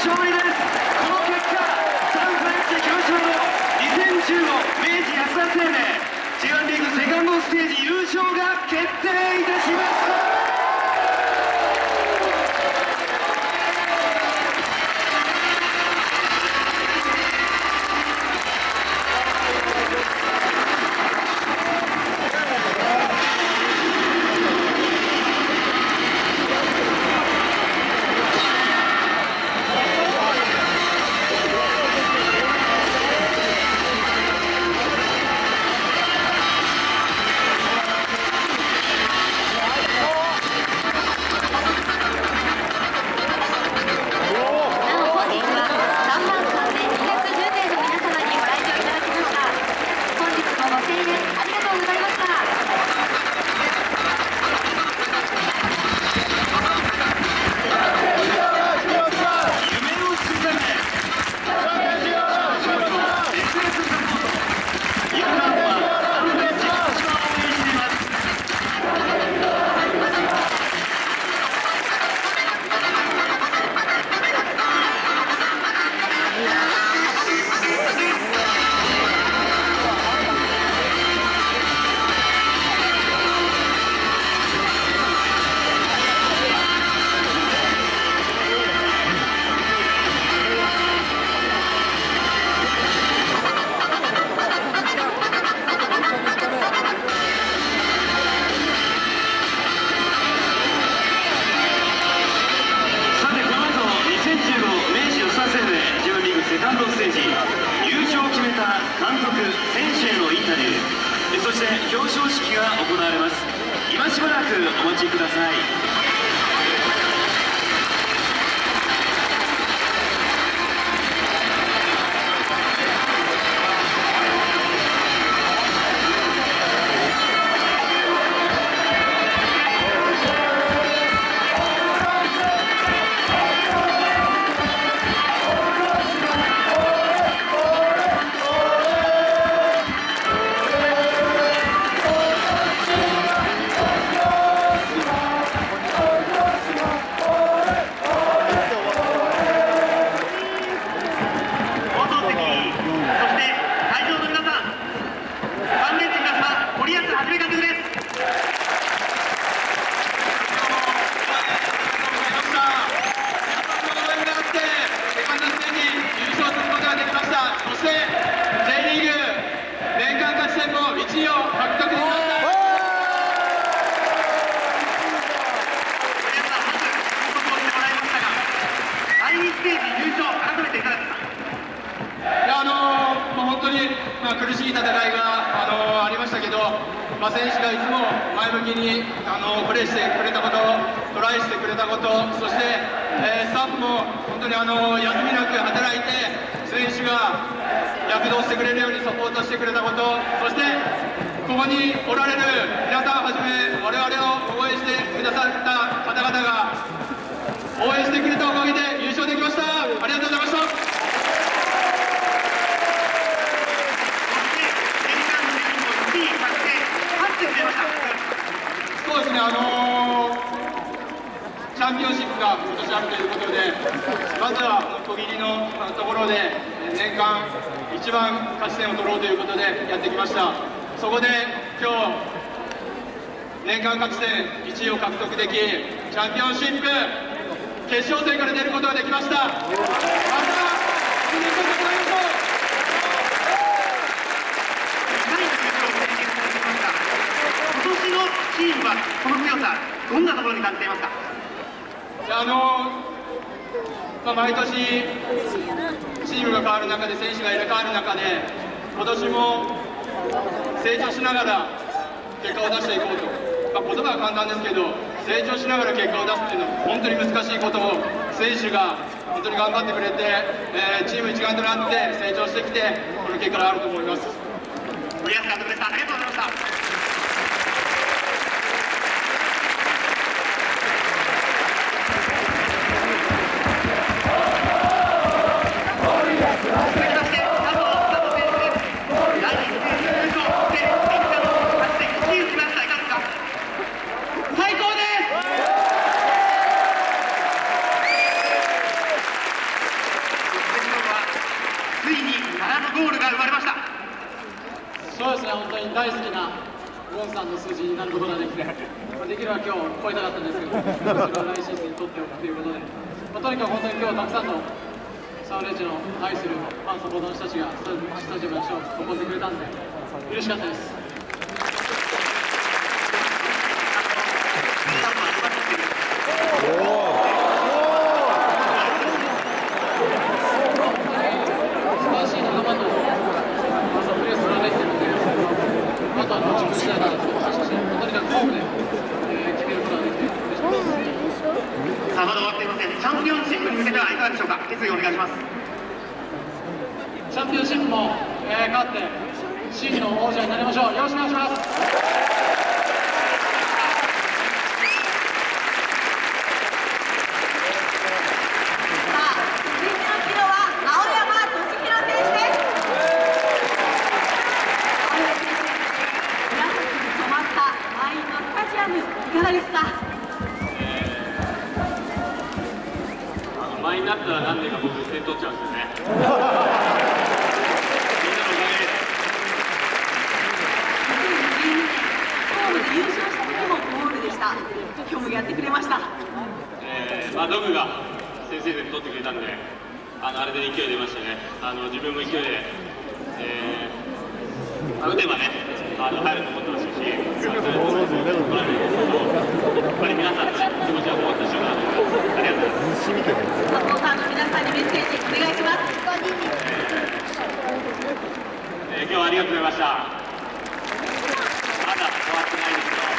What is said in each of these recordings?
勝利です。この結果、サンフレッチェ広島の2015明治安田生命 J1 リーグセカンドステージ優勝が決定いたしました。そして表彰式が行われます。今しばらくお待ちください。 苦しい戦いがありましたけど、選手がいつも前向きにプレーしてくれたこと、トライしてくれたこと、そして、スタッフも本当に休みなく働いて選手が躍動してくれるようにサポートしてくれたこと、そしてここにおられる皆さんはじめ我々を応援してくださった方々が応援してくれたおかげで優勝できました。ありがとうございました。そうですね、チャンピオンシップが今年あるということで、まずは区切りのところで年間一番勝ち点を取ろうということでやってきました。そこで今日年間勝ち点1位を獲得でき、チャンピオンシップ決勝戦から出ることができました。また2年間でございましょう。 チームはこの強さ、どんなところに感じていますか？ 毎年チームが変わる中で、選手が入れ替わる中で、今年も成長しながら結果を出していこうと、言葉は簡単ですけど、成長しながら結果を出すっていうのは本当に難しいことを選手が本当に頑張ってくれて、チーム一丸となって成長してきて、この結果があると思います。 森保監督でした。ありがとうございました。 ゴールが生まれました。 そうですね、本当に大好きなゴンさんの数字になることができて、できれば今日超えたかったんですけど、それを来シーズンに取っておくということで、とにかく本当に今日たくさんのサンフレッチェの愛するファンサポーターの人たちがスタジアムの人を囲んでくれたんで、嬉しかったです。 さあまだ終わっていません。チャンピオンシップに向けてはいかがでしょうか。決意をお願いします。 チャンピオンシップも、勝って真の王者になりましょう。よろしくお願いします。 さあ、続いてのキロは青山俊弘選手です。青山選手、紫に染まった満員のスタジアム、いかがですか。 満員になったら何年か僕点取っちゃうんですよね。みんなのおかげです。 2012年、神戸で優勝した時もゴールでした。今日もやってくれました。 ドグが先制点取ってくれたんで、あれで勢い出ましたね。自分も勢いで、打てばね、入ると思ってましたし、やっぱり皆さんの気持ちはこもった瞬間だと思います。ありがとうございます。 サポーターの皆さんにメッセージお願いします。 今日はありがとうございました。まだ終わってないですけど、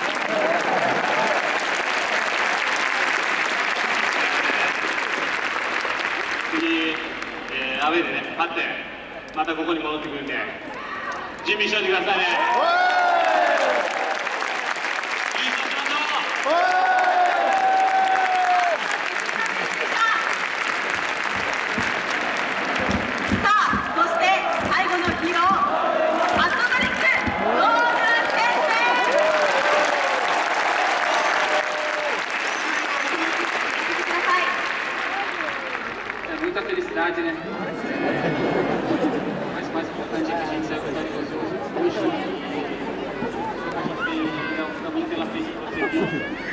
次、アウェーでね、勝って、またここに戻ってくるんで、準備しておいてくださいね。いい年しましょう。 Muita felicidade, né? Mas mais importante é que a gente saiu com todos os luxos. A gente também pela frente que você viu.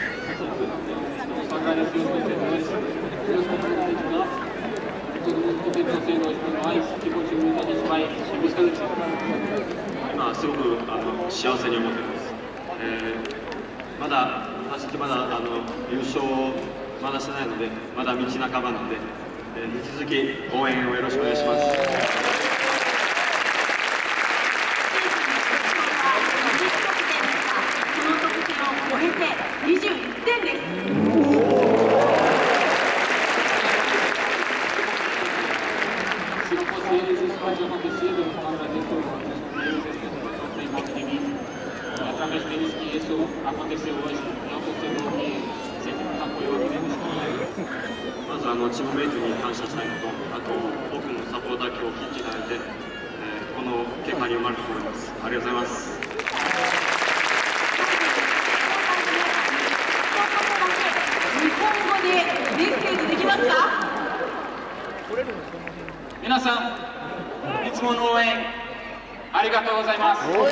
Só agradecer os vencedores, meus companheiros de campo, todo mundo que vem torcendo hoje por nós, que continue, a gente vai em busca do título. 今すごく幸せに思っています。まだ優勝まだしてないので、まだ道半ばなので。引き続き応援をよろしくお願いします。 その得点を超えて21点です。 Se não fosse eles, isso não tinha acontecido. Agradeço a em volta de mim. Através deles que isso aconteceu hoje. É um torcedor que sempre nos apoiou aqui dentro do estádio. まずチームメイトに感謝したいのと、あと多くのサポーター今日を聞いていただいて、この結果に生まれたと思います。ありがとうございます。 日本語でメッセージできますか。 皆さん、いつもの応援ありがとうございます。あと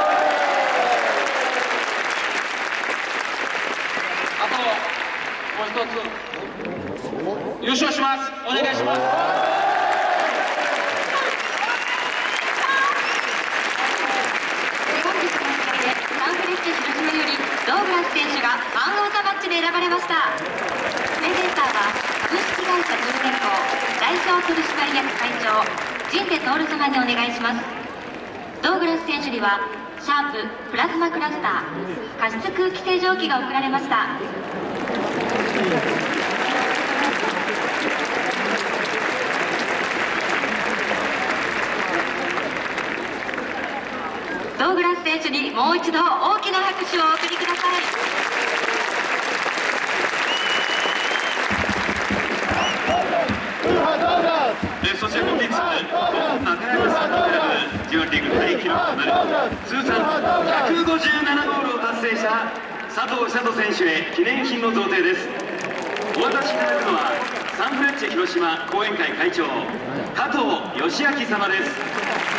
もう一つ。優勝します。お願いします。 本日の試合でサンフレッチェ広島よりドーグラス選手がマン・オブ・ザ・マッチで選ばれました。プレゼンターは株式会社トルテンコ代表取締役会長陣出徹様にお願いします。ドーグラス選手にはシャーププラズマクラスター加湿空気清浄機が贈られました。ドーグラス選手にもう一度大きな拍手をお送りください。 そして本日中山サークルクラブ J1 リーグタイ記録となる通算157ゴールを達成した佐藤寿人選手へ記念品の贈呈です。お渡しいただくのはサンフレッチェ広島後援会会長加藤義明様です。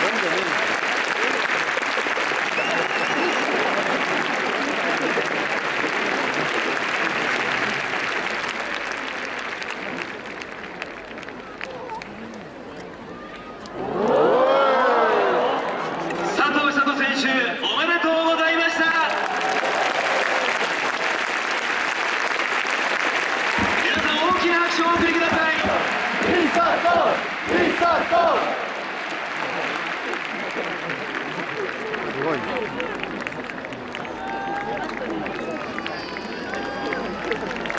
大きな拍手をお送りください。